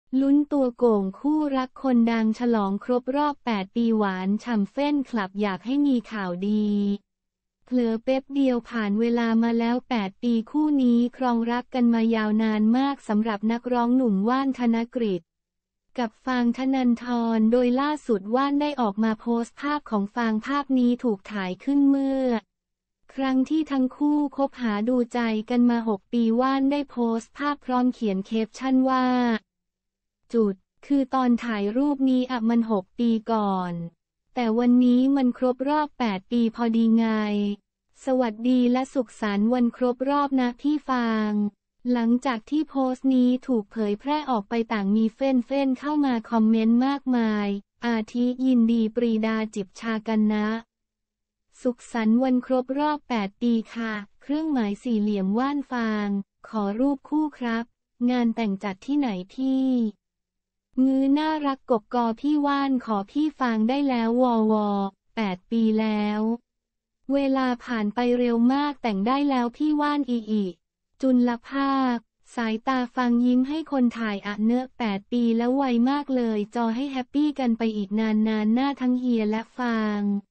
ลุ้นตัวโก่งคู่รักคนดังฉลองครบรอบ8ปีหวานฉ่ำเฟ้นคลับอยากให้มีข่าวดีเผลอแป๊บเดียวผ่านเวลามาแล้ว8ปีคู่นี้ครองรักกันมายาวนานมากสำหรับนักร้องหนุ่มว่านธนกฤษกับฟางธนันทรโดยล่าสุดว่านได้ออกมาโพสต์ภาพของฟางภาพนี้ถูกถ่ายขึ้นเมื่อครั้งที่ทั้งคู่คบหาดูใจกันมา6ปีว่านได้โพสต์ภาพพร้อมเขียนแคปชั่นว่าคือตอนถ่ายรูปนี้มัน6ปีก่อนแต่วันนี้มันครบรอบ8ปีพอดีไงสวัสดีและสุขสันต์วันครบรอบนะพี่ฟางหลังจากที่โพสต์นี้ถูกเผยแพร่ออกไปต่างมีเฟ้นเข้ามาคอมเมนต์มากมายอาทิยินดีปรีดาจิบชากันนะสุขสันต์วันครบรอบ8ปีค่ะเครื่องหมายสี่เหลี่ยมว่านฟางขอรูปคู่ครับงานแต่งจัดที่ไหนพี่น่ารักกบกพี่ว่านขอพี่ฟางได้แล้ว8ปีแล้วเวลาผ่านไปเร็วมากแต่งได้แล้วพี่ว่านอีจุลภาคสายตาฟางยิ้มให้คนถ่ายเนื้อ8ปีแล้วไวมากเลยจอให้แฮปปี้กันไปอีกนานหน้าทั้งเฮียและฟาง